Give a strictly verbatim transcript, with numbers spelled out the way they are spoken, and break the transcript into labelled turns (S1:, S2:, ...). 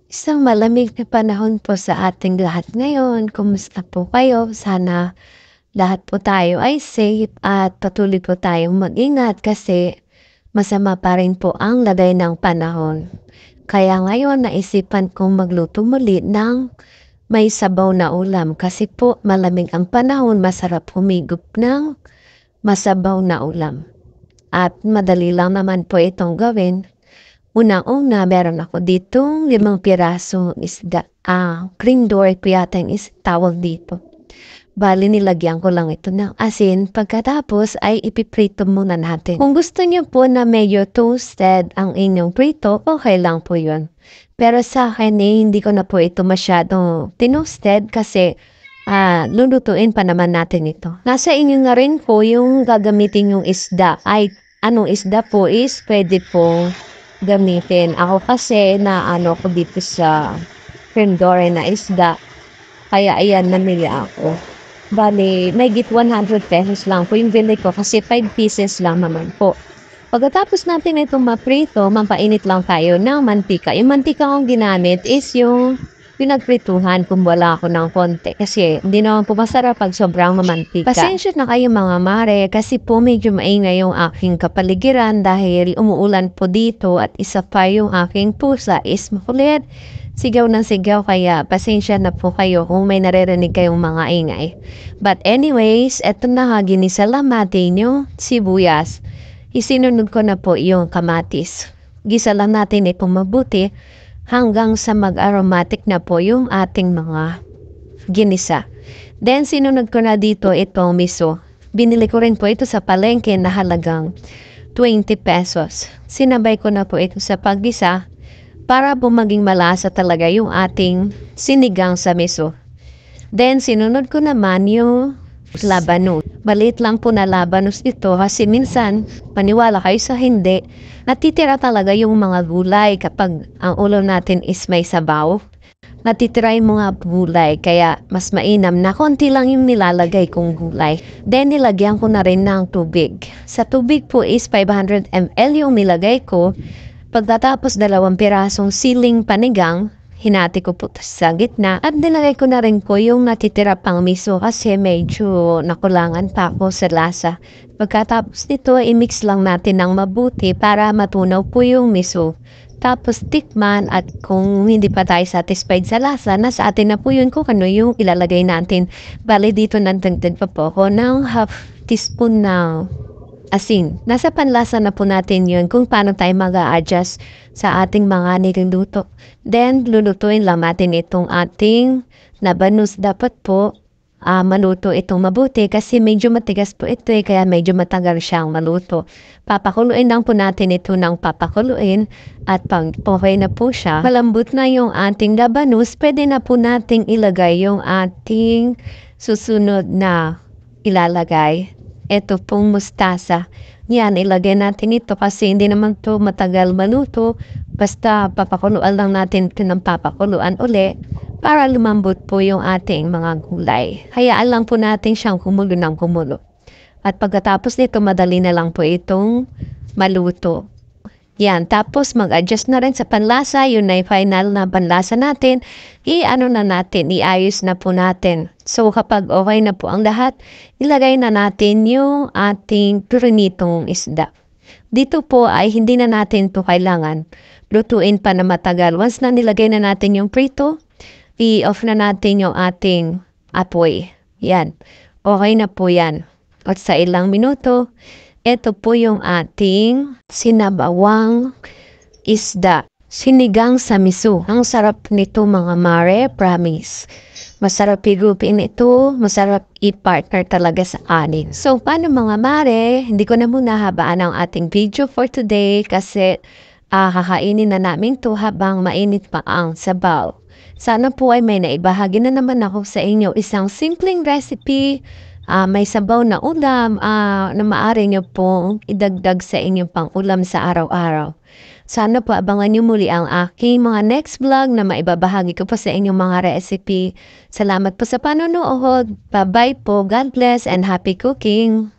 S1: Isang malamig na panahon po sa ating lahat ngayon. Kumusta po kayo? Sana lahat po tayo ay safe at patuloy po tayong mag-ingat kasi masama pa rin po ang lagay ng panahon. Kaya ngayon naisipan kong magluto muli ng may sabaw na ulam kasi po malamig ang panahon, masarap humigop ng masabaw na ulam. At madali lang naman po itong gawin. Unang-una, meron ako ditong limang pirasong isda. Ah, cream dory po yata yung is tawag dito. Bali, nilagyan ko lang ito ng asin. Pagkatapos ay ipiprito muna natin. Kung gusto niyo po na medyo toasted ang inyong prito, okay lang po yun. Pero sa akin eh, hindi ko na po ito masyadong tinoasted kasi ah, lulutuin pa naman natin ito. Nasa inyo na rin po yung gagamitin yung isda. Ay, anong isda po is pwede po gamitin. Ako kasi na ano ko dito sa cream dory na isda. Kaya ayan, namili ako. Bali, may git one hundred pesos lang po yung bili ko kasi five pieces lang naman po. Pagkatapos natin itong maprito, mapainit lang tayo ng mantika. Yung mantika kong ginamit is yung pinagprituhan kung wala ako ng konti. Kasi hindi naman po masarap pag sobrang mamantika. Pasensya na kayo mga mare kasi po medyo maingay yung aking kapaligiran dahil umuulan po dito at isa pa yung aking pusa is makulit. Sigaw ng sigaw kaya pasensya na po kayo kung may naririnig kayong mga ingay. But anyways, eto na nga ginisalamati nyo, sibuyas. Isinunod ko na po yung kamatis. Gisa lang natin itong mabuti hanggang sa mag-aromatic na po yung ating mga ginisa. Then sinunod ko na dito itong miso. Binili ko rin po ito sa palengke na halagang twenty pesos. Sinabay ko na po ito sa paggisa para po maging malasa talaga yung ating sinigang sa miso. Then sinunod ko naman yung labanos. Maliit lang po na labanos ito kasi minsan, paniwala kayo sa hindi, natitira talaga yung mga gulay kapag ang ulam natin is may sabaw. Natitira yung mga gulay kaya mas mainam na konti lang yung nilalagay kong gulay. Then nilagyan ko na rin ng tubig. Sa tubig po is five hundred milliliters yung nilagay ko. Pagkatapos dalawang pirasong siling panigang, hinati ko po sa gitna at nilagay ko na rin po yung natitira pang miso kasi medyo nakulangan pa ako sa lasa. Pagkatapos nito, i-mix lang natin ng mabuti para matunaw po yung miso. Tapos tikman at kung hindi pa tayo satisfied sa lasa, nasa atin na po yun kung ano yung ilalagay natin. Bali dito nandagdag pa po ako ng half teaspoon na asin. Nasa panlasa na po natin yun kung paano tayo mag-a-adjust sa ating mga niluluto. Then, lulutuin lang natin itong ating labanos. Dapat po uh, maluto itong mabuti kasi medyo matigas po ito eh, kaya medyo matagal siyang maluto. Papakuluin lang po natin ito ng papakuluin at pag okay na po siya, malambot na yung ating labanos, pwede na po nating ilagay yung ating susunod na ilalagay. Ito pong mustasa. Yan, ilagay natin ito kasi hindi naman to matagal maluto. Basta papakuluan lang natin ito ng papakuluan uli para lumambot po yung ating mga gulay. Hayaan lang po natin siyang kumulo ng kumulo. At pagkatapos nito, madali na lang po itong maluto. Yan, tapos mag-adjust na rin sa panlasa, yun na yung final na panlasa natin, i-ano na natin, iayos na po natin. So kapag okay na po ang lahat, ilagay na natin yung ating prinitong isda. Dito po ay hindi na natin to kailangan lutuin pa na matagal. Once na nilagay na natin yung prito, i-off na natin yung ating apoy. Yan, okay na po yan. At sa ilang minuto, ito po yung ating sinabawang isda. Sinigang sa miso. Ang sarap nito mga mare, promise. Masarap higupin ito, masarap i-partner talaga sa anin. So, paano mga mare? Hindi ko na muna habaan ang ating video for today kasi uh, kakainin na namin to habang mainit pa ang sabaw. Sana po ay may naibahagi na naman ako sa inyo isang simpleng recipe. Uh, may sabaw na ulam uh, na maaari nyo pong idagdag sa inyong pang-ulam sa araw-araw. Sana po abangan nyo muli ang aking mga next vlog na maibabahagi ko po sa inyong mga recipe. Salamat po sa panonood. Bye-bye po. God bless and happy cooking!